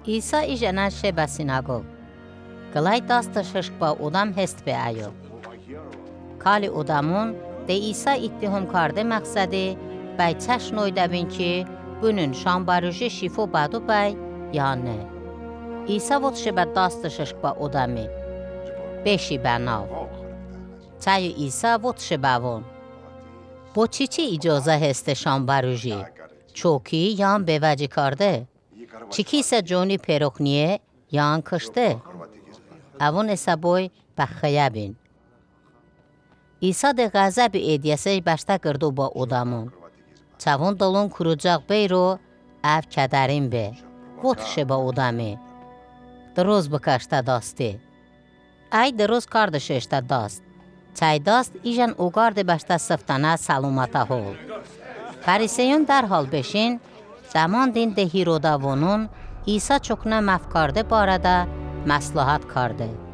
İsa ijenə şəbə sinagog. Qılay dastışış ba odam hest be ayo. Kali odamın de İsa ittiham kardı məqsədi bəy çəşn oydabin ki bunun şambarıcı şifo badu bəy yani. İsa vod şəbə dastışış ba odami. Beşi bənav. Çayı İsa vod şəbəvon. Bu çiçi icazə heste şambarıcı. Çoki yan bevəci kardı. Çiki ise جونی پیروخنیه یان کشته. اوون اسا بوی بخیابین. ایسا ده غضب ایدیسه بشته کردو با ادامون. چون دلون کروجاق بی رو اف کدرین به. وطشه با ادامی. دروز بکشته داستی. ای دروز کاردش اشته داست. چای داست ایجان اوگارد بشته سفتانه سلامتا هول. فریسیون در حال بشین زمان دین ده هیروداوونون ایسا چکنه مفکارده بارده مصلحت کرده.